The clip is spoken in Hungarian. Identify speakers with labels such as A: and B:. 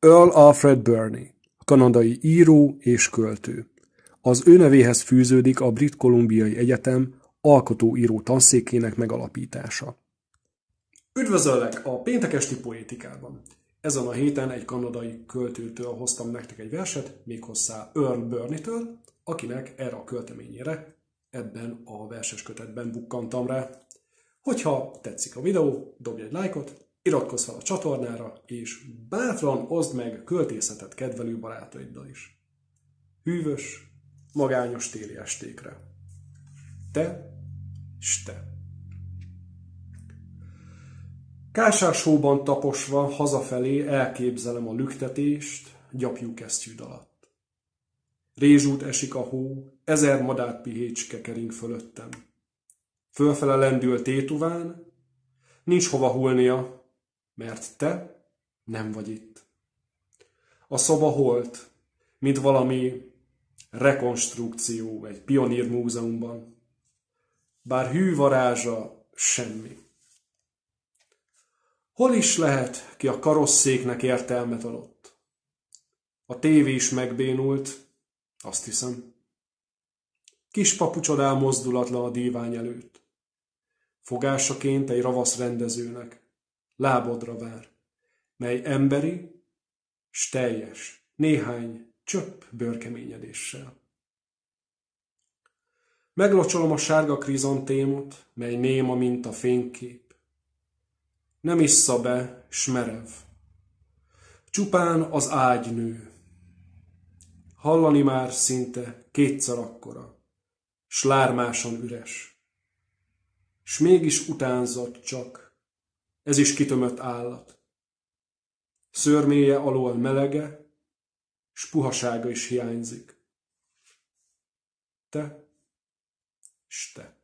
A: Earl Alfred Burney, kanadai író és költő. Az ő nevéhez fűződik a Brit Kolumbiai Egyetem alkotóíró tanszékének megalapítása. Üdvözöllek a péntek esti poétikában! Ezen a héten egy kanadai költőtől hoztam nektek egy verset, méghozzá Earl Burney-től, akinek erre a költeményére ebben a verses kötetben bukkantam rá. Hogyha tetszik a videó, dobj egy lájkot, iratkozz fel a csatornára, és bátran oszd meg költészetet kedvelő barátaiddal is. Hűvös, magányos téli estékre. Te s te. Kásás-hóban taposva hazafelé elképzelem a lüktetést gyapjúkesztyűd alatt. Rézsút esik a hó, 1000 madárpihécske kering fölöttem. Fölfele lendül tétuván, nincs hova hullnia, mert te nem vagy itt. A szoba holt, mint valami rekonstrukció egy pionír múzeumban, bár hű varázsa semmi. Hol is lehet, ki a karosszéknek értelmet adott? A tévé is megbénult, azt hiszem. Kis papucsod áll mozdulatlan a dívány előtt. Fogásaként egy ravasz rendezőnek lábodra vár, mely emberi, s teljes, néhány csöpp bőrkeményedéssel. Meglocsolom a sárga krizantémot, mely néma, mint a fénykép. Nem issza be, s merev. Csupán az ágy nő. Hallani már szinte kétszer akkora, s lármásan üres. S mégis utánzott csak, ez is kitömött állat. Szőrméje alól melege, s puhasága is hiányzik. Te s te.